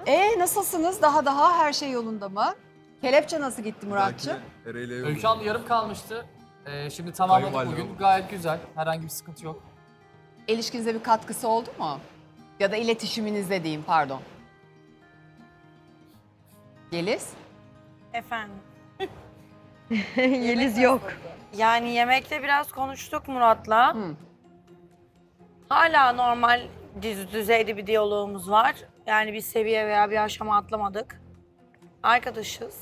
Nasılsınız? Daha her şey yolunda mı? Kelepçe nasıl gitti Muratcığım? Öykü abla yarım kalmıştı. Şimdi tamamladık bugün. Gayet güzel. Herhangi bir sıkıntı yok. İlişkinize bir katkısı oldu mu? Ya da iletişiminizde diyeyim, pardon. Yeliz? Efendim. Yeliz yok. Yani yemekte biraz konuştuk Murat'la. Hala normal düzeyde bir diyalogumuz var. Yani bir seviye veya bir aşama atlamadık. Arkadaşız.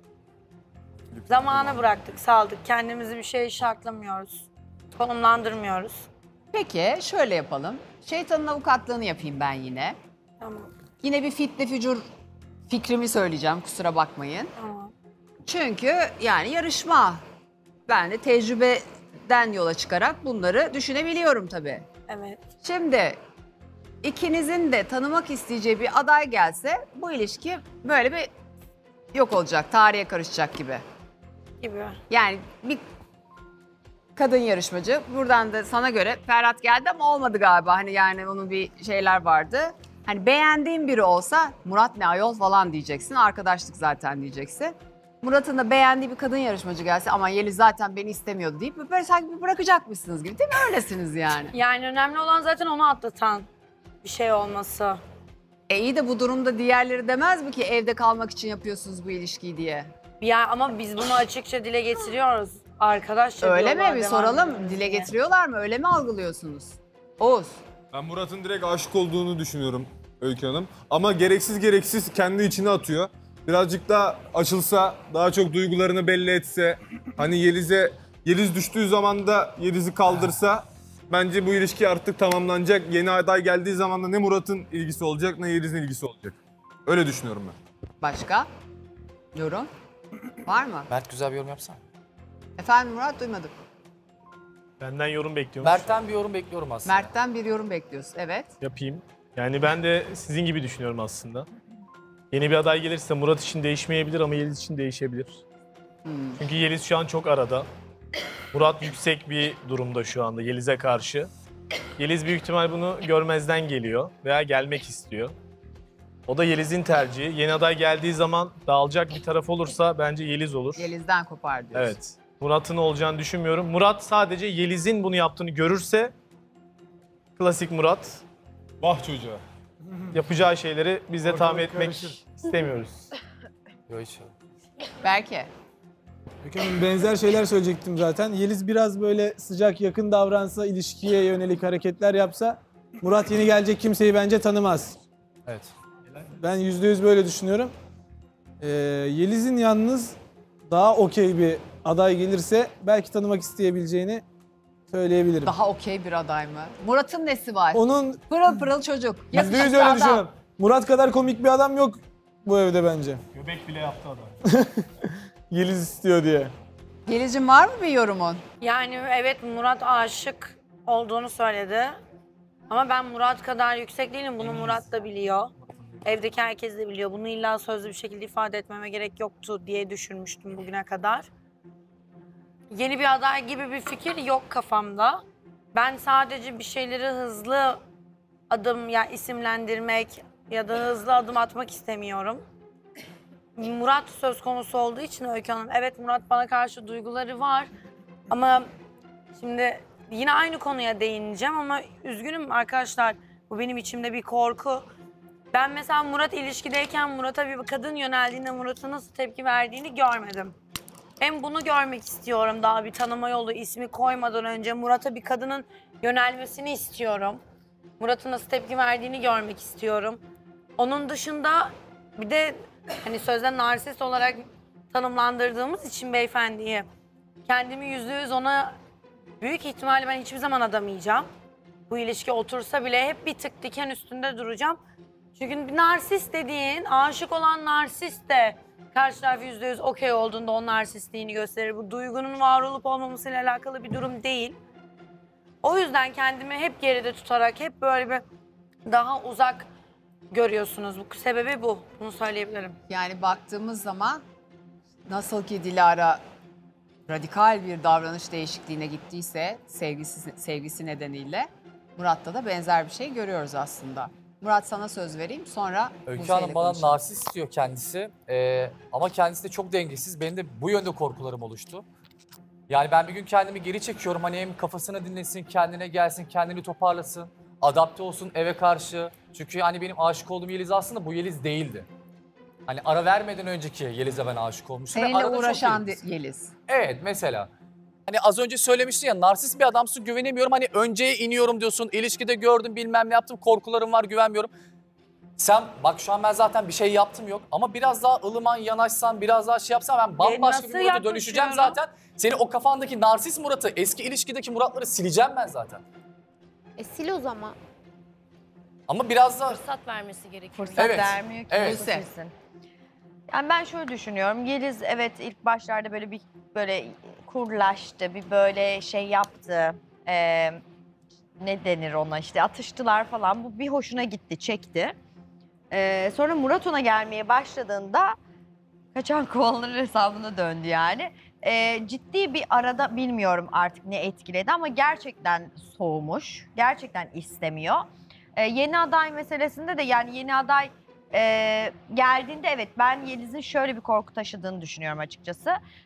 Zamana bıraktık, saldık. Kendimizi bir şeye şartlamıyoruz. Konumlandırmıyoruz. Peki şöyle yapalım. Şeytanın avukatlığını yapayım ben yine. Tamam. Yine bir fitne fücur fikrimi söyleyeceğim, kusura bakmayın. Tamam. Çünkü yani yarışma. Ben de tecrübeden yola çıkarak bunları düşünebiliyorum tabii. Evet. Şimdi ikinizin de tanımak isteyeceği bir aday gelse bu ilişki böyle bir yok olacak, tarihe karışacak gibi. Gibi. Yani bir kadın yarışmacı, buradan da sana göre Ferhat geldi ama olmadı galiba. Hani yani onun bir şeyler vardı. Hani beğendiğin biri olsa Murat ne ayol falan diyeceksin, arkadaşlık zaten diyeceksin. Murat'ın da beğendiği bir kadın yarışmacı gelse ama Yeliz zaten beni istemiyordu deyip böyle sanki bir bırakacakmışsınız gibi değil mi? Öylesiniz yani. Yani önemli olan zaten onu atlatan bir şey olması. İyi de bu durumda diğerleri demez mi ki evde kalmak için yapıyorsunuz bu ilişkiyi diye? Ya ama biz bunu açıkça dile getiriyoruz. Arkadaşça Öyle mi? diyorlar, Bir devam soralım. ediyoruz Dile diye. getiriyorlar mı? Öyle mi algılıyorsunuz? Oğuz. Ben Murat'ın direkt aşık olduğunu düşünüyorum Öykü Hanım. Ama gereksiz kendi içine atıyor. Birazcık daha açılsa, daha çok duygularını belli etse, hani Yeliz düştüğü zaman da Yeliz'i kaldırsa bence bu ilişki artık tamamlanacak. Yeni aday geldiği zaman da ne Murat'ın ilgisi olacak ne Yeliz'in ilgisi olacak. Öyle düşünüyorum ben. Başka? Yorum? Var mı? Mert güzel bir yorum yapsana. Efendim Murat, duymadım. Benden yorum bekliyormuş. Mert'ten bir yorum bekliyorum aslında. Mert'ten bir yorum bekliyorsun. Evet. Yapayım. Yani ben de sizin gibi düşünüyorum aslında. Yeni bir aday gelirse Murat için değişmeyebilir ama Yeliz için değişebilir. Çünkü Yeliz şu an çok arada. Murat yüksek bir durumda şu anda Yeliz'e karşı. Yeliz büyük ihtimal bunu görmezden geliyor veya gelmek istiyor. O da Yeliz'in tercihi. Yeni aday geldiği zaman dağılacak bir taraf olursa bence Yeliz olur. Yeliz'den kopar diyorsun. Evet. Murat'ın olacağını düşünmüyorum. Murat sadece Yeliz'in bunu yaptığını görürse klasik Murat Vah çocuğa. yapacağı şeyleri biz de tahmin etmek istemiyoruz. Yok hiç. Belki. Benzer şeyler söyleyecektim zaten. Yeliz biraz böyle sıcak yakın davransa, ilişkiye yönelik hareketler yapsa Murat yeni gelecek kimseyi bence tanımaz. Evet. Ben %100 böyle düşünüyorum. Yeliz'in yalnız daha okey bir aday gelirse belki tanımak isteyebileceğini söyleyebilirim. Daha okey bir aday mı? Murat'ın nesi var? Onun Pırıl pırıl çocuk. %100 Yakışıklı öyle adam. düşünüyorum. Murat kadar komik bir adam yok bu evde bence. Göbek bile yaptı adam. Yeliz istiyor diye. Yeliz'cim var mı bir yorumun? Yani evet Murat aşık olduğunu söyledi. Ama ben Murat kadar yüksek değilim. Bunu Murat da biliyor. Evdeki herkes de biliyor. Bunu illa sözlü bir şekilde ifade etmeme gerek yoktu diye düşünmüştüm bugüne kadar. Yeni bir aday gibi bir fikir yok kafamda. Ben sadece bir şeyleri hızlı adım ya isimlendirmek ya da hızlı adım atmak istemiyorum. Murat söz konusu olduğu için Öykü Hanım, evet Murat bana karşı duyguları var ama şimdi yine aynı konuya değineceğim ama üzgünüm arkadaşlar, bu benim içimde bir korku. Ben mesela Murat ilişkideyken Murat'a bir kadın yöneldiğinde Murat'a nasıl tepki verdiğini görmedim. Hem bunu görmek istiyorum, daha bir tanıma yolu ismi koymadan önce Murat'a bir kadının yönelmesini istiyorum. Murat'ın nasıl tepki verdiğini görmek istiyorum. Onun dışında bir de hani sözde narsist olarak tanımlandırdığımız için beyefendiyi kendimi %100 ona büyük ihtimalle ben hiçbir zaman adamayacağım. Bu ilişki otursa bile hep bir tık diken üstünde duracağım. Çünkü bir narsist dediğin, aşık olan narsist de karşı taraf %100 okey olduğunda o narsistliğini gösterir. Bu duygunun var olup olmamasıyla alakalı bir durum değil. O yüzden kendimi hep geride tutarak hep böyle bir daha uzak görüyorsunuz. Bu sebebi bu. Bunu söyleyebilirim. Yani baktığımız zaman nasıl ki Dilara radikal bir davranış değişikliğine gittiyse sevgisi nedeniyle Murat'ta da benzer bir şey görüyoruz aslında. Murat sana söz vereyim sonra Öykü Buse'yle Hanım bana konuşalım. narsist diyor kendisi. Ama kendisi de çok dengesiz. Benim de bu yönde korkularım oluştu. Yani ben bir gün kendimi geri çekiyorum. Hani hem kafasını dinlesin, kendine gelsin, kendini toparlasın. Adapte olsun eve karşı. Çünkü hani benim aşık olduğum Yeliz aslında bu Yeliz değildi. Hani ara vermeden önceki Yeliz'e ben aşık olmuştum. ve Seninle arada çok uğraşan Yeliz. Yeliz. Evet mesela. Hani az önce söylemiştin ya narsist bir adamsın güvenemiyorum. Hani önceye iniyorum diyorsun. İlişkide gördüm bilmem ne yaptım. Korkularım var güvenmiyorum. Sen bak şu an ben zaten bir şey yaptım yok. Ama biraz daha ılıman yanaşsan biraz daha şey yapsan ben bambaşka bir nasıl Murat'a dönüşeceğim yaklaşıyorum? zaten. Senin o kafandaki narsist Murat'ı eski ilişkideki Murat'ları sileceğim ben zaten. Sil o zaman. Ama biraz da Fırsat vermesi gerekiyor. Fırsat Evet, vermiyor ki. evet. nasıl silsin? Yani ben şöyle düşünüyorum. Yeliz evet ilk başlarda böyle kurlaştı, bir böyle şey yaptı. Ne denir ona işte atıştılar falan. Bu bir hoşuna gitti, çekti. Sonra Murat ona gelmeye başladığında kaçan kovalanır hesabına döndü yani. Ciddi bir arada bilmiyorum artık ne etkiledi ama gerçekten soğumuş. Gerçekten istemiyor. Yeni aday meselesinde de yani yeni aday geldiğinde evet ben Yeliz'in şöyle bir korku taşıdığını düşünüyorum açıkçası.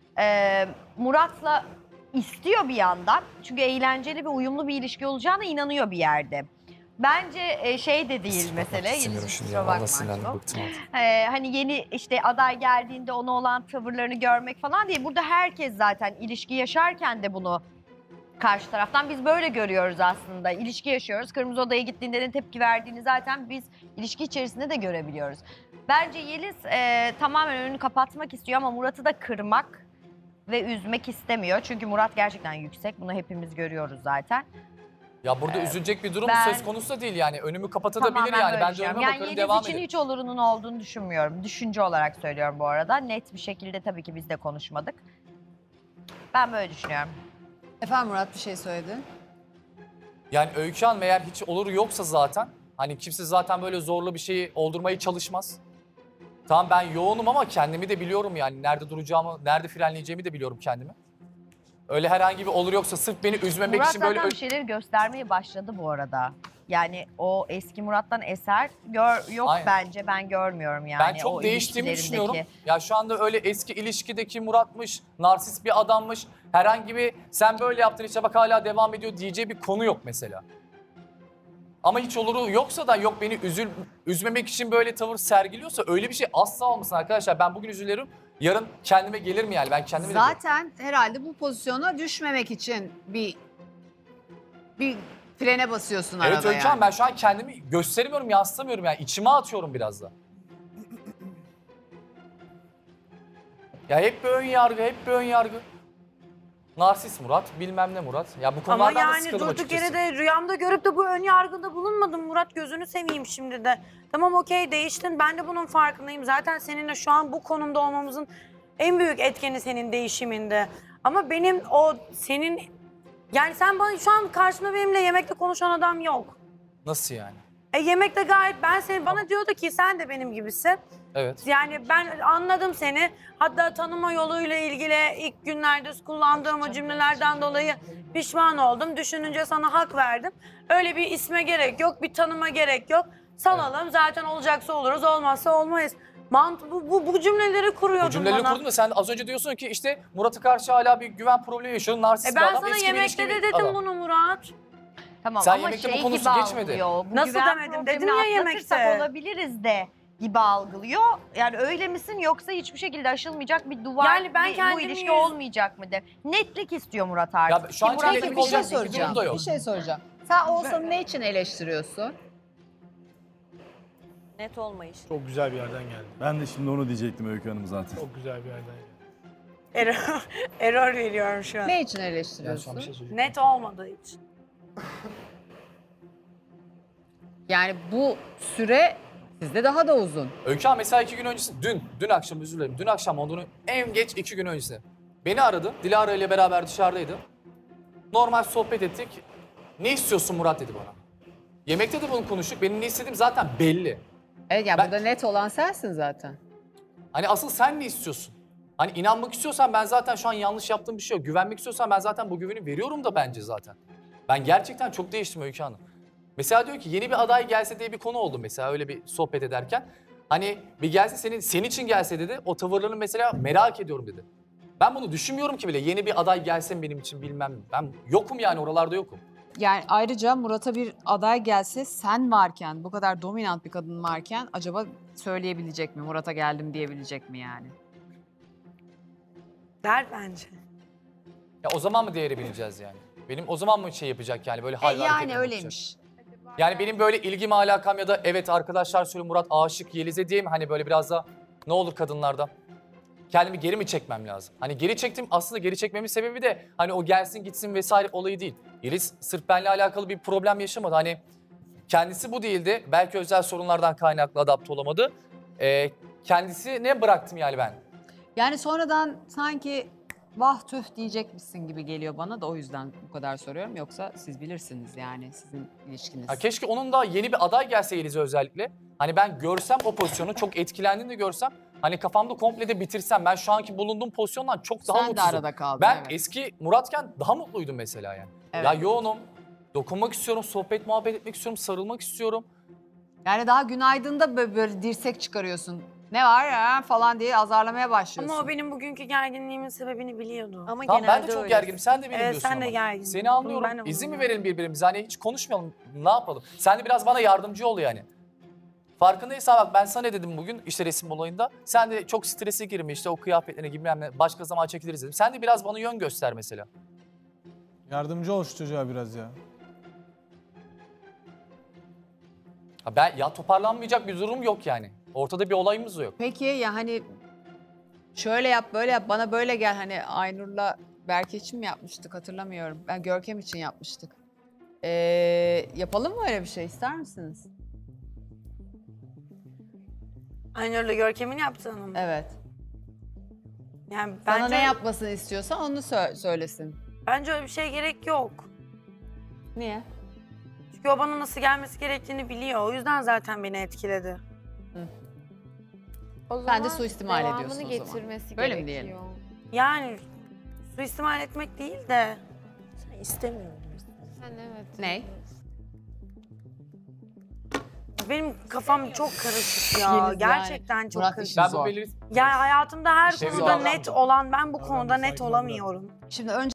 Murat'la istiyor bir yandan çünkü eğlenceli ve uyumlu bir ilişki olacağına inanıyor bir yerde. Bence şey de değil mesele. Yeliz, kusura bakma aşkım. Hani yeni işte aday geldiğinde ona olan tavırlarını görmek falan değil. Burada herkes zaten ilişki yaşarken de bunu karşı taraftan biz böyle görüyoruz aslında. İlişki yaşıyoruz. Kırmızı Oda'ya gittiğinde ne tepki verdiğini zaten biz ilişki içerisinde de görebiliyoruz. Bence Yeliz tamamen önünü kapatmak istiyor ama Murat'ı da kırmak ve üzmek istemiyor. Çünkü Murat gerçekten yüksek. Bunu hepimiz görüyoruz zaten. ya burada üzülecek bir durum ben- söz konusu da değil yani. Önümü kapatabilir Tamamen yani. böyle Ben de düşünüyorum. önüme Yani bakarım Yeliz devam için ederim. hiç olurunun olduğunu düşünmüyorum. Düşünce olarak söylüyorum bu arada. Net bir şekilde tabii ki biz de konuşmadık. Ben böyle düşünüyorum. Efendim Murat bir şey söyledin. Yani Öykü Hanım eğer hiç olur yoksa zaten hani kimse zaten böyle zorla bir şeyi oldurmaya çalışmaz. Tamam ben yoğunum ama kendimi de biliyorum yani. Nerede duracağımı, nerede frenleyeceğimi de biliyorum kendimi. Öyle herhangi bir olur yoksa sırf beni üzmemek Murat için böyle... zaten bir şeyleri göstermeye başladı bu arada. Yani o eski Murat'tan eser yok Aynen. bence. Ben görmüyorum yani. Ben çok o değiştiğimi ilişkilerindeki. düşünüyorum. Ya şu anda öyle eski ilişkideki Murat'mış, narsist bir adammış. Herhangi bir sen böyle yaptın işte bak hala devam ediyor diyeceği bir konu yok mesela. Ama hiç oluru yoksa da yok beni üzmemek için böyle tavır sergiliyorsa öyle bir şey asla olmasın arkadaşlar. Ben bugün üzülürüm, yarın kendime gelir mi yani? Ben kendime de Zaten herhalde bu pozisyona düşmemek için bir frene basıyorsun evet arada Öykü yani. Hanım ben şu an kendimi gösteremiyorum, yansıtamıyorum yani. İçime atıyorum biraz da. Ya hep bir ön yargı, hep bir ön yargı. Narsist Murat, bilmem ne Murat. Ya bu Ama konulardan da yani sıkıldım durduk açıkçası. yere de rüyamda görüp de bu ön yargıda bulunmadım. Murat gözünü seveyim şimdi de. Tamam okey değiştin. Ben de bunun farkındayım. Zaten seninle şu an bu konumda olmamızın en büyük etkeni senin değişiminde. Ama benim o senin... Yani sen bana şu an karşımda benimle yemekte konuşan adam yok. Nasıl yani? Yemekte gayet bana diyordu ki sen de benim gibisin. Evet. Yani ben anladım seni. Hatta tanıma yoluyla ilgili ilk günlerde kullandığım o cümlelerden dolayı pişman oldum. Düşününce sana hak verdim. Öyle bir isme gerek yok, bir tanıma gerek yok. Salalım zaten olacaksa oluruz, olmazsa olmayız. Bu cümleleri kuruyordun Bu cümleleri bana. kurdum da sen az önce diyorsun ki işte Murat'a karşı hala bir güven problemi yaşıyor. Narsist bir Ben adam, sana eski bir yemekte ilişki de bir dedim adam. bunu Murat. Tamam Sen ama yemekte bu şey konusu gibi geçmedi. algılıyor. Bu Nasıl güven demedim? problemini Dedim ya atlatırsak yemekte. olabiliriz de gibi algılıyor. Yani öyle misin yoksa hiçbir şekilde aşılmayacak bir duvar, Yani ben bu kendimi ilişki yüz- olmayacak mıdır? Netlik istiyor Murat artık. Ya şu an Ki Murat da netlik Peki bir bir şey olacak bir soracağım. durum da yok. Bir şey soracağım. Sen Oğuzhan'ı ne için eleştiriyorsun? Net olmayış. Çok güzel bir yerden geldi. Ben de şimdi onu diyecektim Öykü Hanım zaten. Çok güzel bir yerden geldi. Error veriyorum şu an. Ne için Ya şu an eleştiriyorsun? bir şey söyleyeceğim. Net olmadığı için. Yani bu süre sizde daha da uzun. Öykü Hanım mesela 2 gün öncesi, dün akşam özür dilerim. Dün akşam olduğunu en geç 2 gün öncesi. Beni aradı. Dilara ile beraber dışarıdaydı. Normal sohbet ettik. Ne istiyorsun Murat dedi bana. Yemekte de bunu konuştuk. Benim ne istediğim zaten belli. Evet yani Ben- burada net olan sensin zaten. Hani asıl sen ne istiyorsun? Hani inanmak istiyorsan ben zaten şu an yanlış yaptığım bir şey yok. Güvenmek istiyorsan ben zaten bu güveni veriyorum da bence zaten. Ben gerçekten çok değiştim Öykü Hanım. Mesela diyor ki yeni bir aday gelse diye bir konu oldu mesela öyle bir sohbet ederken. Hani bir gelse senin için gelse dedi. O tavırlarını mesela merak ediyorum dedi. Ben bunu düşünmüyorum ki bile. Yeni bir aday gelse benim için bilmem. Ben yokum yani oralarda yokum. Yani ayrıca Murat'a bir aday gelse sen varken, bu kadar dominant bir kadın varken acaba söyleyebilecek mi? Murat'a geldim diyebilecek mi yani? Der bence. Ya o zaman mı değeri bileceğiz yani? Benim o zaman mı şey yapacak yani böyle hal ve hareketler Yani yapacak? öyleymiş. Yani benim böyle ilgim alakam ya da evet arkadaşlar söylüyor Murat aşık Yeliz'e diye mi hani böyle biraz da ne olur kadınlarda? Kendimi geri mi çekmem lazım? Hani geri çektim aslında geri çekmemin sebebi de hani o gelsin gitsin vesaire olayı değil. Yeliz sırf benimle alakalı bir problem yaşamadı. Hani kendisi bu değildi. Belki özel sorunlardan kaynaklı adapte olamadı. Kendisi ne bıraktım yani ben? Yani sonradan sanki vah tüh diyecekmişsin gibi geliyor bana da o yüzden bu kadar soruyorum. Yoksa siz bilirsiniz yani sizin ilişkiniz. Ya keşke onun da yeni bir aday gelse Yeliz'e özellikle. Hani ben görsem o pozisyonu çok etkilendiğini de görsem hani kafamda komple de bitirsem ben şu anki bulunduğum pozisyondan çok daha Sen de mutsuzum. arada kaldın. Ben evet. eski Muratken daha mutluydum mesela yani. Evet. Ya yoğunum, dokunmak istiyorum, sohbet muhabbet etmek istiyorum, sarılmak istiyorum. Yani daha günaydın'da böyle dirsek çıkarıyorsun. Ne var ya falan diye azarlamaya başlıyorsun. Ama o benim bugünkü gerginliğimin sebebini biliyordu. Ama Tamam ben genelde de çok öyle. gerginim, sen de beni Evet, biliyorsun sen de ama. gerginsin. Seni anlıyorum, Ben de izin mi anlıyorum. verelim birbirimize? Hani hiç konuşmayalım, ne yapalım? Sen de biraz bana yardımcı ol yani. Farkındaysan bak ben sana ne dedim bugün işte resim olayında. Sen de çok strese girme işte o kıyafetlerine gibi başka zaman çekiliriz dedim. Sen de biraz bana yön göster mesela. Yardımcı ol şu çocuğa biraz ya. Ya toparlanmayacak bir durum yok yani. Ortada bir olayımız da yok. Peki ya hani şöyle yap böyle yap bana böyle gel hani Aynur'la Berke için mi yapmıştık hatırlamıyorum. Ben Görkem için yapmıştık. Yapalım mı öyle bir şey ister misiniz? Aynur'la Görkem'in yaptığını mı? Evet. Yani Sana bence, ne yapmasını istiyorsan onu söylesin. bence öyle bir şeye gerek yok. Niye? Çünkü o bana nasıl gelmesi gerektiğini biliyor. O yüzden zaten beni etkiledi. O Sen de zaman suistimal devamını ediyorsun o zaman. getirmesi Böyle mi gerekiyor. diyelim? Yani suistimal etmek değil de istemiyorum. Sen evet. Ne? Benim kafam çok karışık ya. Yeliz yani. Gerçekten çok Murat karışık. işin Ben zor. bu belirli Yani hayatımda her Şey konuda yok. net olan ben bu Tamam, konuda net sakin ol olamıyorum. Şimdi önce